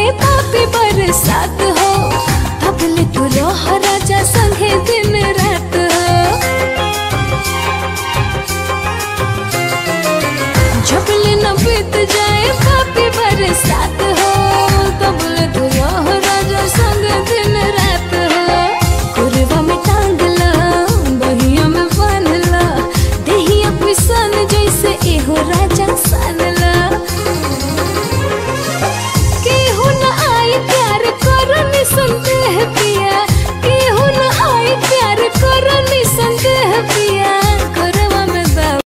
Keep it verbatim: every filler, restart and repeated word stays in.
पापी बरसात हो। अब ले तू रह राजा संगे